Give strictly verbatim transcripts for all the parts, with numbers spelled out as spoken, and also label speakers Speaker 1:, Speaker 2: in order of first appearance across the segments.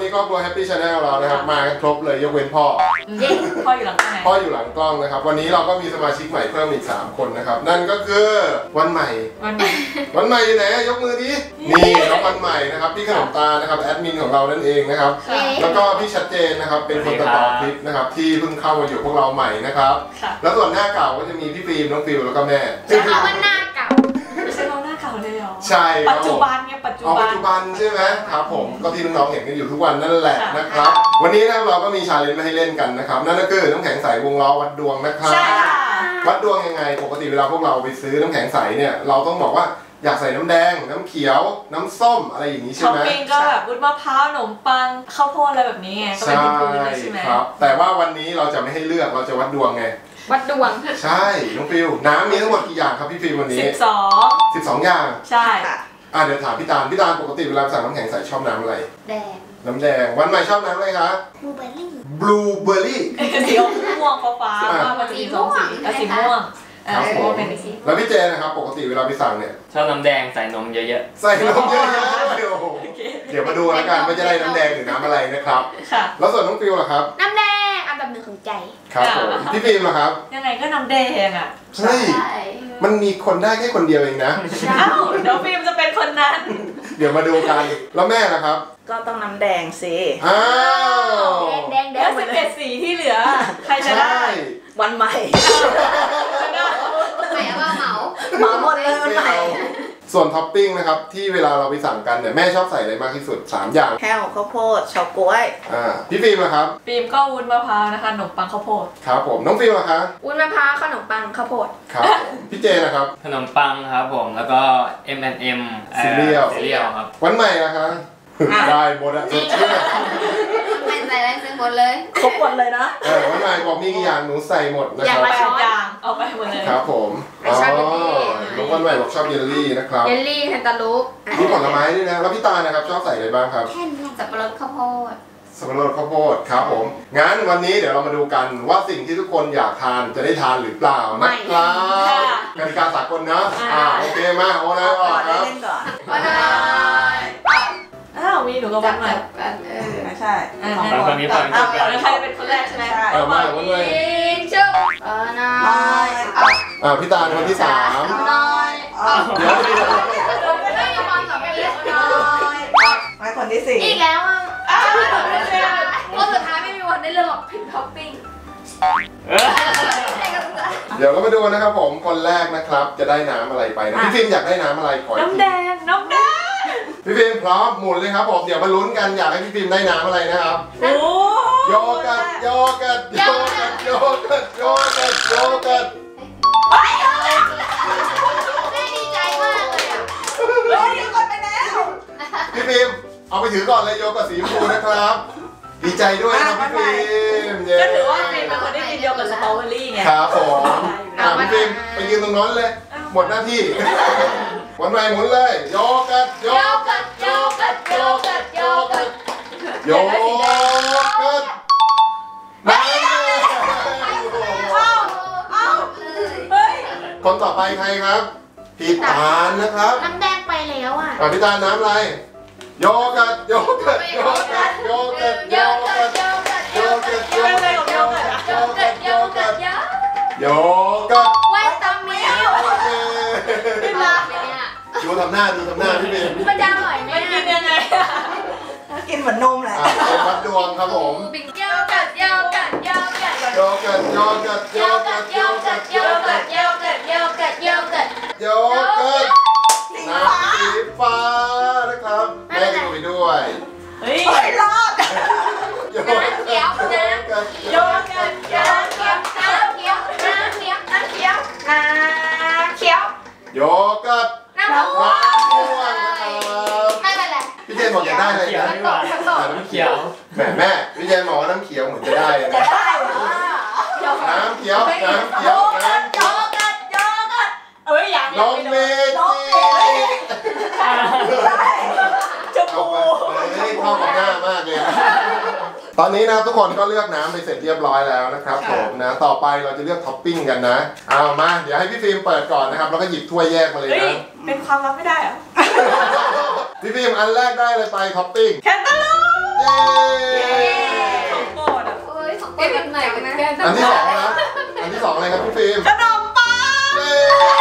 Speaker 1: ครอบครัว Happy Channel เรานะครับมาครบเลยยกเว้นพ่อ
Speaker 2: พ่ออยู่หลังกล้อง
Speaker 1: พ่ออยู่หลังกล้องนะครับวันนี้เราก็มีสมาชิกใหม่เพิ่มอีกสามคนนะครับนั่นก็คือวันใหม่
Speaker 2: วันใหม่
Speaker 1: วันใหม่อยู่ไหนยกมือดินี่น้องวันใหม่นะครับพี่ขนมตานะครับแอดมินของเรานั่นเองนะครับแล้วก็พี่ชัดเจนนะครับเป็นคนตัดต่อคลิปนะครับที่เพิ่งเข้ามาอยู่พวกเราใหม่นะครับแล้วส่วนหน้าเก่าก็จะมีพี่ฟิล์มน้องฟิวแล้วก็แม่
Speaker 3: ใช่คำว่าหน้าเก่า
Speaker 2: ไม่ใช่เราหน้าเก่าเลยหรอ
Speaker 1: ใช่
Speaker 2: ปัจจุบันไงปัจจุบัน
Speaker 1: ปัจจุบันใช่ไหมครับผมก็ที่น้องๆเห็นกันอยู่ทุกวันนั่นแหละนะครับวันนี้นะเราก็มีชาเลนจ์มาให้เล่นกันนะครับนั่นก็คือน้ำแข็งใสวงล้อวัดดวงนะครับวัดดวงยังไงปกติเวลาพวกเราไปซื้อน้ำแข็งใสเนี่ยเราต้องบอกว่าอยากใส่น้ำแดงน้ำเขียวน้ำส้มอะไรอย่างนี้ใช่ไหม
Speaker 2: ท็อปปิ้งก็แบบวุ้นมะพร้าวขนมปังข้าวโพดอะไรแบบนี้ไงก็เป็นพื้นเลยใช่ไหม
Speaker 1: ครับแต่ว่าวันนี้เราจะไม่ให้เลือกเราจะวัดดวงไง
Speaker 3: วัดดวง
Speaker 1: ใช่น้องฟิวน้ำมีทั้งหมดกี่อย่างครับพี่ฟิววันนี้
Speaker 2: สิบสอง
Speaker 1: สิบสองอย่าง
Speaker 2: ใช่
Speaker 1: อ่ะเดี๋ยวถามพี่ตาลพี่ตาลปกติเวลาสั่งน้ำแข็งใสชอบน้ำอะไร
Speaker 3: แดง
Speaker 1: น้ำแดงวันใหม่ชอบน้ำอะไรคะ
Speaker 3: บลูเบอร์รี่
Speaker 1: บลูเบอร์รี่
Speaker 2: สีม่วงฟ้าฟ้ามันจะมีสองสีก็สีม่วง
Speaker 1: แล้วพี่เจนะครับปกติเวลาไปสั่งเนี่ย
Speaker 4: ชอบน้ำแดงใส่นมเยอะ
Speaker 1: ๆใส่นมเยอะๆโอ้โหเดี๋ยวมาดูแล้วกันว่าจะได้น้ำแดงหรือน้ำอะไรนะครับแล้วส่วนน้องฟิวล่ะครับ
Speaker 3: น้ำแดงอันดับหนึ่งของใจ
Speaker 1: ครับผมพี่ฟิล์มล่ะครับ
Speaker 2: ยังไงก็น้ำแดงอ่ะ
Speaker 1: ใช่มันมีคนได้แค่คนเดียวเองนะ
Speaker 2: อ้าวเดี๋ยวฟิล์มจะเป็นคนนั้น
Speaker 1: เดี๋ยวมาดูกันแล้วแม่ล่ะครับ
Speaker 5: ก็ต้องน้ำแดงสิ
Speaker 1: อ้าว
Speaker 3: แดงแดง
Speaker 2: แล้วสิบเอ็ดสีที่เหลือใครจะได้
Speaker 5: วันใหม่
Speaker 3: หมายว่าเหมา
Speaker 5: เหมาหมดเลยวันใหม่
Speaker 1: ส่วนท็อปปิ้งนะครับที่เวลาเราไปสั่งกันเนี่ยแม่ชอบใส่อะไรมากที่สุดสามอย่าง
Speaker 5: แห้วข้าวโพดเฉาก๊วย
Speaker 1: อ่าพี่ฟิล์มล่ะครับ
Speaker 2: ฟิล์มก็วุ้นมะพร้าวนะคะขนมปังข้าวโพด
Speaker 1: ครับผมน้องฟิล์มล่ะคะ
Speaker 3: วุ้นมะพร้าวขนมปังข้าวโพด
Speaker 1: ครับพี่เจนะครับ
Speaker 4: ขนมปังครับผมแล้วก็ เอ็ม แอนด์ เอ็ม
Speaker 1: ซีเรียล
Speaker 4: ซีเรียลครับ
Speaker 1: วันใหม่นะคะได้หมดอ่ะสดชื่น
Speaker 3: ไม่ใส่อะไรซื้อหมดเลย
Speaker 5: ครบหมดเลยนะ
Speaker 1: เออวันใหม่บอกมีกี่อย่างหนูใส่หมดนะครับ
Speaker 2: อย่างละช้อนอย่างเอาไปหมดเลย
Speaker 1: ครับผมอ๋อน้องวันใหม่บอกชอบเยลลี่นะครับ
Speaker 3: เยลลี่แคนตาลูป
Speaker 1: มีผลไม้ด้วยนะแล้วพี่ตานะครับชอบใส่อะไรบ้างครับ
Speaker 3: สับปะรดข้าวโพด
Speaker 1: สับปะรดข้าวโพดครับผมงั้นวันนี้เดี๋ยวเรามาดูกันว่าสิ่งที่ทุกคนอยากทานจะได้ทานหรือเปล่านะครับกติกาสากลนะอ่าโอเคมาโอ้ยออกครับ
Speaker 3: โอ้ย
Speaker 2: อ้าวมีหนูกับวันใหม่
Speaker 3: เออ
Speaker 5: ใช่
Speaker 4: ฝั่งคนนี้ฝั่งนี้
Speaker 2: ใครเป็นคนแรกใช่ไหม
Speaker 1: เออมาวันเลย
Speaker 3: ชุบเออน้อย
Speaker 1: อ่าพี่ตาลคนที่สาม
Speaker 3: น้อย
Speaker 1: เดี๋ยว
Speaker 3: ไม่ได้ยังมองกับไม่เยอะน้อย
Speaker 5: มาคนที่สี่
Speaker 3: อีกแล้วอ่ะคนสุดท้ายไม่มีวันได้เลือกหรอกผิดท็อปปิ้ง
Speaker 1: เดี๋ยวเรามาดูนะครับผมคนแรกนะครับจะได้น้ำอะไรไปนะพี่ฟิล์มอยากได้น้ำอะไรก่อน
Speaker 2: น้ำแดงน้ำแดง
Speaker 1: พี่ฟิล์มพร้อมหมุนเลยครับผมเดี๋ยวมาลุ้นกันอยากให้พี่ฟิล์มได้น้ำอะไรนะครับ
Speaker 2: โอ้
Speaker 1: โยเกิร์ตโยเกิร์ตโยเกิร์ตโยเกิร์ตโยเกิร์ตโยเกิร์ต
Speaker 3: แม่ดีใจมากเลยอ่ะ
Speaker 5: เฮ้ยโยเกิร์ตไปแล้ว
Speaker 1: พี่ฟิล์มเอาไปถือก่อนเลยโยเกิร์ตสีชมพูนะครับดีใจด้วยนะพี่ฟิล์ม
Speaker 2: ก็ถือว่าฟิล์มเป็นคนได้กินโยเกิร์ตสตรอเบอรี่ไง
Speaker 1: ครับผมพี่ฟิล์มไปยืนตรงนั้นเลยหมดหน้าที่วันใหม่หมุนเลยโยเกิร์ตโยเกิร์ต
Speaker 3: โยเกิร์ตโยเกิร์ตโยเกิร์ต
Speaker 1: โยเกิร์ตมาคนต่อไปใครครับพี่ตาลนะครับ
Speaker 3: น้ำแดงไปแล้วอ่ะ
Speaker 1: พี่ตาลน้ำอะไรโยเกิร์ตโยเกิร์ตโยเกิร์ตโยเกิร์ตโยเกิร์ตโยเกิร์ตโยเกิร์ตโยเกิร์ตโยเกิร์ตโยเกิร์ตโยเกิร์ต
Speaker 3: ไวตามิล
Speaker 1: พี่ลาดูทำหน้าดูทำหน้าพี่เบน
Speaker 3: มันจะอร่อยไหม
Speaker 2: กินยังไง
Speaker 5: กินเหมือนนมแหละ
Speaker 1: เป็นวัดดวงครับผม
Speaker 3: โยเกิร์ตโยเกิร์ตโยเกิร์ต
Speaker 1: โยเกิร์ตโยเกิร์ตโยเกิร์ตโยเกิร์ตโยเกิร์ตโยเกิร์ตโยเกิร์ตโยเกิร์ตโยเกิร์ตน้ำสีฟ้านะครับแม่ดูไปด้วย
Speaker 2: เฮ้ย
Speaker 5: รอด
Speaker 3: น้ำเขียวน้ำโยเกิร์ตน้ำเขียวน้ำเขียวน้ำเขียวน้ำเขียวน้ำเขียว
Speaker 1: โยเกิร์ต
Speaker 3: น้ำม่วงไม่เป็นไร
Speaker 1: พี่เจนบอกอยากได้อะไรนะ
Speaker 4: น้ำเขียว
Speaker 1: แม่แม่พี่เจนบอกว่าน้ำเขียวเหมือนจะได้
Speaker 5: จะได้เหรอ
Speaker 1: น้ำเขียวน้ำเขียวน้ำ
Speaker 5: โยเกิร์ตโยเกิร์ต
Speaker 2: เอ้ยอย่าง
Speaker 1: น้องเมจิ
Speaker 2: ชมพู
Speaker 1: เข้ากับหน้ามากเลยตอนนี้นะทุกคนก็เลือกน้ำไปเสร็จเรียบร้อยแล้วนะครับผมนะต่อไปเราจะเลือกท็อปปิ้งกันนะเอามาเดี๋ยวให้พี่ฟิล์มเปิดก่อนนะครับแล้วก็หยิบถ้วยแยกมาเลยนะ
Speaker 2: เป็นความลับไม่ได้เหรอ
Speaker 1: พี่ฟิล์มอันแรกได้เลยไปท็อปปิ้ง
Speaker 2: แคนตาลูป
Speaker 1: เย้
Speaker 2: ของโปรดอ่ะ
Speaker 3: เอ้ยของเป็นแบบไหนกันนะ
Speaker 1: อันที่สองนะอันที่สองอะไรครับพี่ฟิล์ม
Speaker 5: ขนมปัง
Speaker 1: เย้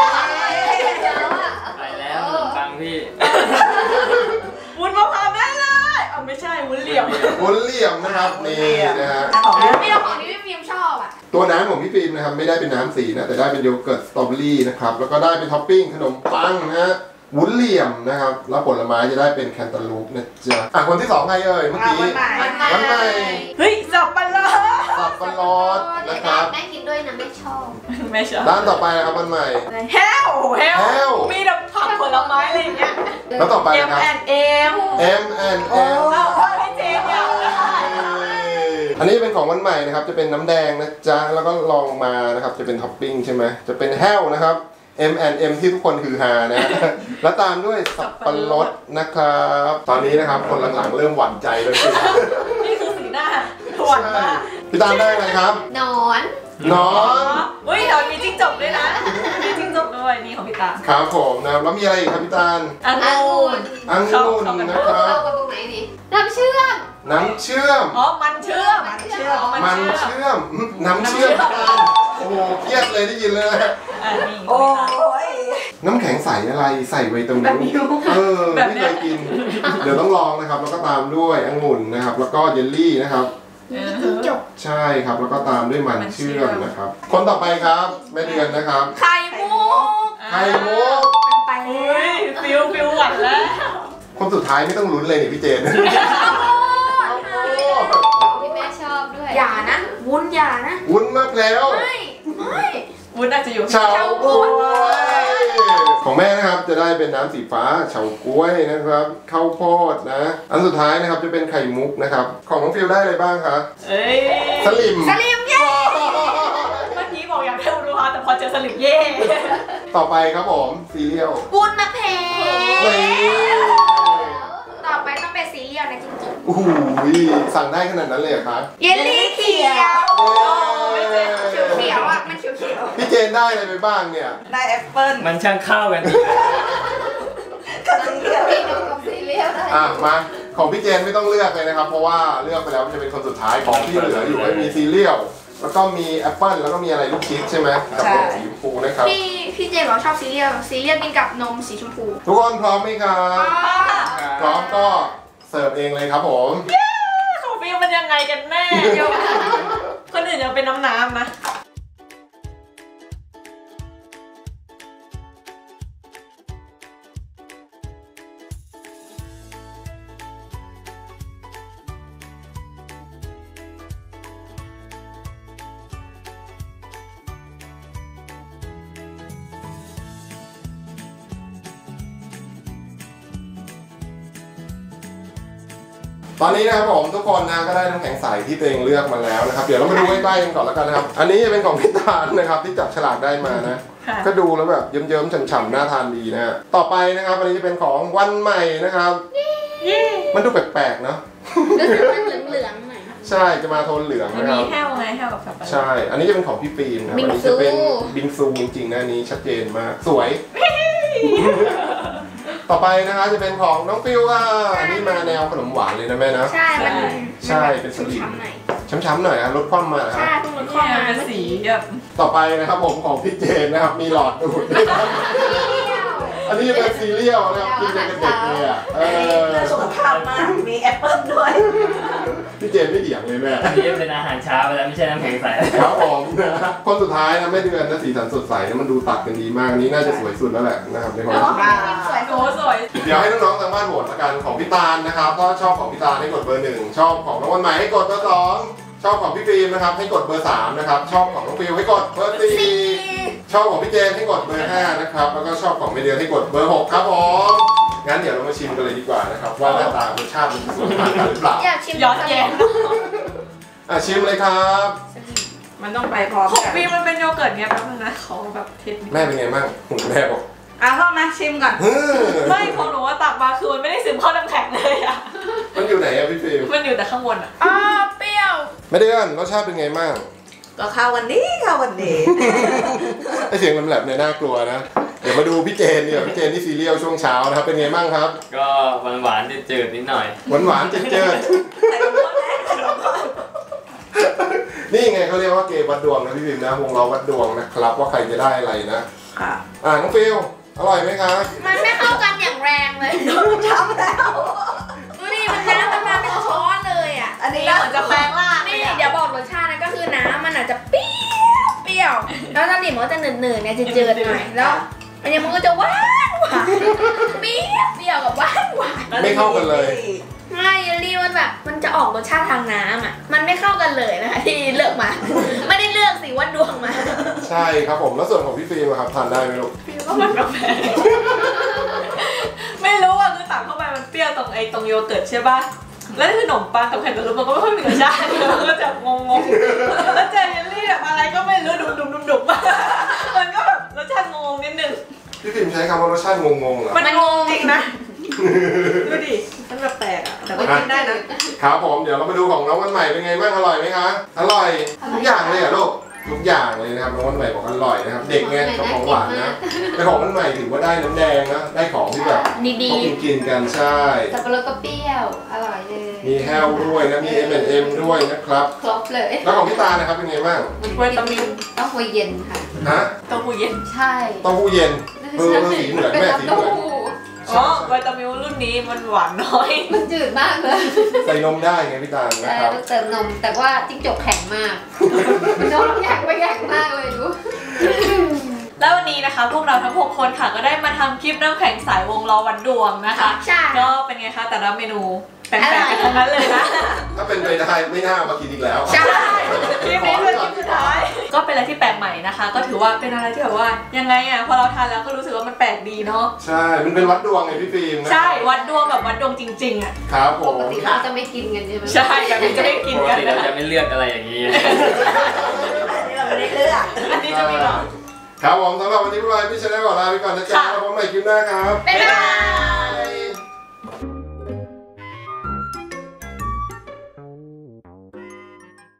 Speaker 4: ไปแล้วขนมปังพี่
Speaker 2: วุ้นมะพร้าวได้เลยอ๋อไม่ใช่วุ้นเหลี่ยม
Speaker 1: วุ้นเหลี่ยมนะครับนี่นะฮะ
Speaker 5: ของพี่
Speaker 3: ไม่เอาของที่พี่ฟิล์มชอบอ่ะ
Speaker 1: ตัวน้ำของพี่ฟิล์มนะครับไม่ได้เป็นน้ำสีนะแต่ได้เป็นโยเกิร์ตสตรอเบอรี่นะครับแล้วก็ได้เป็นท็อปปิ้งขนมปังนะฮะวุ้นเหลี่ยมนะครับแล้วผลไม้จะได้เป็นแคนตาลูปนะจ๊ะอ่ะคนที่สองใครเอ่ยเมื่อกี้
Speaker 5: วันใหม่
Speaker 1: วันใหม่
Speaker 2: เฮ้ยสับปะรด
Speaker 1: สับปะรดนะครับ
Speaker 3: แม่กินด้วยนะไม่ชอบ
Speaker 2: ไม่ใช่
Speaker 1: ด้านต่อไปนะครับวันใหม่
Speaker 2: แฮวแฮ
Speaker 1: แฮ
Speaker 2: ว
Speaker 1: ว
Speaker 2: มีแบบผักผลไม้อะไรอย่างเงี้ย
Speaker 1: แล้วต่อไป
Speaker 2: เอ็
Speaker 1: นะ
Speaker 2: ม
Speaker 1: ครับ
Speaker 2: แอนเอ็ม
Speaker 1: M and
Speaker 5: โอ้
Speaker 1: M
Speaker 2: เอาให้เจมอยากได้
Speaker 1: อันนี้เป็นของวันใหม่นะครับจะเป็นน้ำแดงนะจ๊ะแล้วก็ลองมานะครับจะเป็นท็อปปิ้งใช่ไหมจะเป็นแฮวนะครับ M and M ที่ทุกคนฮือฮานะ แล้วตามด้วยสับปะรดนะครับ ตอนนี้นะครับคนหลังๆเริ่มหวั่นใจเลยสิ
Speaker 2: นี่คือสีหน้าถวนมาก
Speaker 1: พี่ตามได้อะไรครับ
Speaker 3: นอน
Speaker 1: นอน
Speaker 2: เฮ้ยเดี๋ยวมีจิ้งจกด้วยนะมีจิ้งจกด้วยนี่ของพี่ตา
Speaker 1: ครับผมนะครับแล้วมีอะไรอีกครับพี่ตาล
Speaker 2: อัง
Speaker 3: องุ่
Speaker 2: ุ่น
Speaker 3: น
Speaker 1: องุ่นนะครับ
Speaker 3: เข้ากันตรงไหนนี่น้ำเชื่อม
Speaker 1: น้ำเชื่อม
Speaker 2: อ๋อมันเชื่อม
Speaker 5: มันเชื่อม
Speaker 2: อ๋อมัน
Speaker 1: มัน
Speaker 2: เชื่อม
Speaker 1: เชื่อมอื้อน้ำเชื่อมพี่ตาลโอ้โหเครียดเลยได้ยินเลย
Speaker 2: อ่านี่ข
Speaker 5: โอ้
Speaker 2: องพี่ตา
Speaker 5: ย
Speaker 1: น้ำแข็งใสอะไรใส่ไวตามินเออ
Speaker 2: แบบ
Speaker 1: ไม่
Speaker 2: เนี้
Speaker 1: เค
Speaker 2: ย
Speaker 1: ยกิน เดี๋ยวต้องลองนะครับ แล้วก็ตามด้วยองุ่นนะครับ แล้วก็เยลลี่นะครับ
Speaker 2: เออ
Speaker 3: จบ
Speaker 1: ใช่ครับ แล้วก็ตามด้วยมัน
Speaker 2: มันเชื่
Speaker 1: เชื่
Speaker 2: อ
Speaker 1: อ
Speaker 2: ม
Speaker 1: มนะครับ คนต่อไปครับแม่เดือนนะครับ
Speaker 2: ไข่มุก
Speaker 1: ไข่มุก
Speaker 3: ไป
Speaker 2: เฮ้ยฟิวฟิวหวั่นแล้ว
Speaker 1: คนสุดท้ายไม่ต้องลุ้นเลยนี่พี่เจน
Speaker 3: ที่แม่ชอบด้วยอย่านะ วุ้นอย่านะ
Speaker 1: วุ้นมากแล้ว
Speaker 3: ไม่ไม่
Speaker 2: วุ้นอาจจะอยู่
Speaker 1: เฉาก๊วยของแม่นะครับจะได้เป็นน้ำสีฟ้าเฉาก๊วยนะครับข้าวโพดนะ อันสุดท้ายนะครับจะเป็นไข่มุกนะครับ ของน้องฟิลได้อะไรบ้างคะ
Speaker 2: เอ้ย
Speaker 1: สลิม
Speaker 5: สลิมเย้
Speaker 2: เมื่อกี้บอกอยากได้อุรุฮาแต่พอเจอสลิปเย่
Speaker 1: ต่อไปครับผมซีเรียล
Speaker 3: วุ้นมะเพร้
Speaker 1: นี่
Speaker 3: ต่อไปต้องเป็นซีเรียลนะจริง
Speaker 1: โอ้โหสั่งได้ขนาดนั้นเลยเหรอคะ
Speaker 3: ๆเยลลี่เขียว
Speaker 1: เย้
Speaker 3: เขียวอ่ะมันเขียวเขียว
Speaker 1: พี่เจนได้อะไรไปบ้างเนี่ย
Speaker 5: ได้แอปเปิ้ล
Speaker 4: มันช่างเข้ากันดี
Speaker 5: กับสีเขียว
Speaker 3: พี่น้องกับซีเรียลได้
Speaker 1: อ่ะมาของพี่เจนไม่ต้องเลือกเลยนะครับ เพราะว่าเลือกไปแล้วมันจะเป็นคนสุดท้ายของที่เหลืออยู่ก็มีซีเรียลแล้วก็มีแอปเปิ้ลแล้วก็มีอะไรลูกชิดใช่ไหมกับรสสีชมพูนะครับ
Speaker 3: พี่พี่เจมส์บอกชอบซีเรียลซีเรียลกินกับนมสีชมพู
Speaker 1: ทุกคนพร้อมไหมครับพร้อมก็เสิร์ฟเองเลยครับผม
Speaker 2: ของฟิวมันยังไงกันแน่เดี๋ยวคนอื่นยังเป็นน้ำน้ำนะ
Speaker 1: ตอนนี้นะครับผมทุกคนนะก็ได้น้ำแข็งใสที่ตัวเองเลือกมาแล้วนะครับเดี๋ยวเรามาดูใกล้ๆกันก่อนแล้วกันนะครับอันนี้จะเป็นของพี่ตาลนะครับที่จับฉลากได้มานะ
Speaker 2: ค่ะ
Speaker 1: ก็ดูแล้วแบบเยิ้มๆฉ่ำๆน่าทานดีนะฮะต่อไปนะครับอันนี้จะเป็นของวันใหม่นะครับ
Speaker 2: เย่
Speaker 1: มันดูแปลกๆเนาะ
Speaker 3: รู้สึกมันเหลืองๆหน่อย
Speaker 1: ใช่จะมาโทนเหลือง
Speaker 2: มัน
Speaker 1: นะค
Speaker 2: มี
Speaker 1: รับ
Speaker 2: แห้วไงแห้วกับสับปะรด
Speaker 1: ใช่ อันนี้จะเป็นของพี่ฟิล์มนะครับ
Speaker 3: บิ
Speaker 1: อัน
Speaker 3: ง
Speaker 1: นี้
Speaker 3: ซู
Speaker 1: จะเป็นบิงซูจริงๆนะอันนี้ชัดเจนมากสวย ต่อไปนะคะจะเป็นของน้องฟิวอ่ะอันนี้มาแนวขนมหวานเลยนะแม่นะ
Speaker 3: ใช่ มัน
Speaker 1: ใช่เป็นสลิม
Speaker 3: ช้ำๆหน่อย
Speaker 1: ช้ำๆหน่อยอะลดความมาครับ
Speaker 3: ใช่เพิ่งลดความ
Speaker 2: เนี่ย
Speaker 3: มา
Speaker 2: เป็น
Speaker 3: เมื่อ
Speaker 2: สี
Speaker 3: กี้
Speaker 2: แบบ
Speaker 1: ต่อไปนะครับผมของพี่เจนนะครับมีหลอดดูดด้วยนะอันนี้เป็นซีเรียลนะครับกินกันเป็นเด็กเลยอ่ะเออ
Speaker 5: เพื่อสุขภาพมากมีแอปเปิ้ลด้วย
Speaker 1: พี่เจนไม่เดี่ยงเลยแม่
Speaker 4: อันนี้เป็นอาหารเช้าไปแล้วไม่ใช่น้ำแข็งใส
Speaker 1: ครับผมนะคนสุดท้ายนะแม่เดือนนะสีสันสดใสนะมันดูตัดกันดีมากอันนี้น่าจะสวยสุดแล้วแหละนะครับในความรู้สึก
Speaker 3: สวย
Speaker 2: โอ้สวย
Speaker 1: เดี๋ยวให้น้องๆทางบ้านโหวตละกันของพี่ตาลนะครับถ้าชอบของพี่ตาลให้กดเบอร์หนึ่งชอบของน้องวันใหม่ให้กดเบอร์สองชอบของพี่ฟิล์มนะครับให้กดเบอร์สามนะครับชอบของน้องฟิลให้กดเบอร์สี่ชอบของพี่เจนให้กดเบอร์ห้านะครับแล้วก็ชอบของเมเดียให้กดเบอร์หกครับผมงั้นเดี๋ยวเรามาชิมกันเลยดีกว่านะครับว่าหน้าตารสชาติมันจะสวยต่างกันหรือเปล่า
Speaker 3: อยากชิม
Speaker 2: ย้อนแย้ง
Speaker 1: อ่ะชิมเลยครับ
Speaker 5: มันต้องไปพร้อม
Speaker 2: ของ
Speaker 5: กัน
Speaker 2: ฟิวมันเป็นโยเกิร์ตไงแป๊บนึงนะเขาแบบเทสนิด
Speaker 1: แม่เป็นไงบ้างแม่บอก
Speaker 5: อ่ะเข้ามาชิมก่อน
Speaker 1: เฮ้อ
Speaker 2: ไม่ของหนูว่าตักมาคือมันไม่ได้ซึมเข้าน้ำแข็งเลยอะ
Speaker 1: มันอยู่ไหนอะพี่ฟิล์ม
Speaker 2: มันอยู่แต่ข้างบนอะ
Speaker 3: อ้าเปรี้ยว
Speaker 1: แม่เดือนรสชาติเป็นไงบ้าง
Speaker 5: ก็เข้าวันนี้เข้าวันนี้
Speaker 1: ไอเสียงแหลมๆเนี่ยน่ากลัวนะ เดี๋ยวมาดูพี่เจนเนี่ยพี่เจนที่ซีเรียลช่วงเช้านะครับเป็นไงบ้างครับ
Speaker 4: ก็หวานหวานๆจืดๆนิดหน่อย
Speaker 1: หวานหวานๆเจิดเจิด
Speaker 5: ใส่ลงไปแน่ใส่ลงไป
Speaker 1: นี่ไงเขาเรียกว่าเกมวัดดวงนะพี่พิมพ์นะวงล้อวัดดวงนะครับว่าใครจะได้อะไรนะ
Speaker 5: ค่ะ
Speaker 1: อ่าน้องฟิลอร่อยไหมคะ
Speaker 3: มันไม่เข้ากันอย่างแรงเลย
Speaker 5: ช้ำแล้ว
Speaker 3: ดูดิมันน้ำมันมาเป็นช้อนเลยอ่ะ
Speaker 5: อันนี้
Speaker 2: นี่เหมือนจะแปลงร่าง
Speaker 3: นี่เดี๋ยวบอกรสชาตินะก็คือน้ำมันอาจจะเปรี้ยวเปรี้ยวแล้วน้ำดิ่มมันก็จะหนืดๆเนี่ยจืดๆหน่อยแล้วอันนี้มันก็จะหวานหวานเปรี้ยวเปรี้ยวกับหวานหวาน
Speaker 1: ไม่เข้ากันเลย
Speaker 3: ไม่เยลลี่มันแบบมันจะออกรสชาติทางน้ำอ่ะมันไม่เข้ากันเลยนะคะที่เลือกมา ไม่ได้เลือกสิว่าดวงมา
Speaker 1: ใช่ครับผมแล้วส่วนของพี่ฟิล์มอะครับทานได้ไหมลูก
Speaker 2: พี่ว่ามันกาแฟไม่รู้อ่ะคือตักเข้าไปมันเปรี้ยวตรงไอ้ตรงโยเกิร์ตใช่ป่ะแล้วคือขนมปังกับไข่ตุ๋นมันก็ไม่ค่อยมีรสชาติมันก็จะงงๆแล้วเจอเยลลี่แบบอะไรก็ไม่รู้ดุมๆๆๆมันก็แบบรสชาติงงนิดนึง
Speaker 1: พี่ฟิล์มใช้คำว่ารสชาติงงๆเหรอ
Speaker 2: มันงงจริงนะดูดิมันแบบแปลกอ่ะแต่ก็กินได้นะครับ
Speaker 1: ผมเดี๋ยวเรามาดูของน้องวันใหม่เป็นไงบ้างอร่อยไหมคะอร่อยทุกอย่างเลยเหรอลูกทุกอย่างเลยนะครับน้องวันใหม่บอกอร่อยนะครับเด็กไงกับของหวานนะแต่ของวันใหม่ถือว่าได้น้ำแดงนะได้ของที่แบบ
Speaker 3: ดี
Speaker 1: เขากินกินกันใช่
Speaker 3: ๆสับปะรดก็เปรี้ยวอร่อยเลย
Speaker 1: มีแฮลด้วยนะมี เอ็ม แอนด์ เอ็ม ด้วยนะครับ
Speaker 3: ครบเลย
Speaker 1: แล้วของพี่ตานะครับเป็นไงบ้าง
Speaker 2: เวตามิน
Speaker 3: ต้องหัวเย็นค่ะ
Speaker 1: ฮะ
Speaker 2: เต้าหู้เย็น
Speaker 3: ใช่
Speaker 1: เต้าหู้เย็นเออสีเหมือนแม่สีเหมือน
Speaker 2: อ๋อวิตามินรุ่นนี้มันหวานน้อย
Speaker 3: มันจืดมากเลย
Speaker 1: ใส่นมได้ไงพี่ตาลนะ
Speaker 3: แต่
Speaker 1: ครับ
Speaker 3: ต้องเติมนมแต่ว่าจิ้งจกแข็งมากนมแข็งไปแข็งมากเลยดู
Speaker 2: แล้ววันนี้นะคะพวกเราทั้งหกคนค่ะก็ได้มาทำคลิปน้ำแข็งสายวงล้อวัดดวงนะคะ
Speaker 3: ใช่
Speaker 2: ก็เป็นไงคะแต่ละเมนูแปลกๆกันทั้งนั้นเลยนะ
Speaker 1: ถ้าเป็นไปได้ไม่น่ามากินอีกแล้ว
Speaker 3: ใช่
Speaker 2: คลิปนี้เป็นคลิปสุดท้ายก็เป็นอะไรที่แปลกใหม่นะคะ ก็ถือว่าเป็นอะไรที่แบบว่ายังไงอ่ะพอเราทานแล้วก็รู้สึกว่ามันแปลกดีเนาะ
Speaker 1: ใช่มันเป็นวัดดวงไงพี่ฟิล์มนะ
Speaker 2: ใช่วัดดวงแบบวัดดวงจริงๆอ่ะ
Speaker 1: ครับผ
Speaker 3: ป
Speaker 1: ม
Speaker 3: กติเขาจะไม่กินกันใช่ไหม
Speaker 2: ใช่แบบนี้จะไม่กิน
Speaker 4: ปก
Speaker 2: กัน
Speaker 4: ติ
Speaker 2: นะ
Speaker 4: เราจะไม่เลือกอะไรอย่างนี้
Speaker 5: อันนี้เราไม่ได้เลือก
Speaker 2: อันนี้จะมีหรอ
Speaker 1: ครับผมสำหรับวันนี้พวกเราพี่ชนะขอลาไปก่อนนะจ๊ะแล้วพบกันใหม่คลิปหน้าครับ
Speaker 3: บ๊ายบาย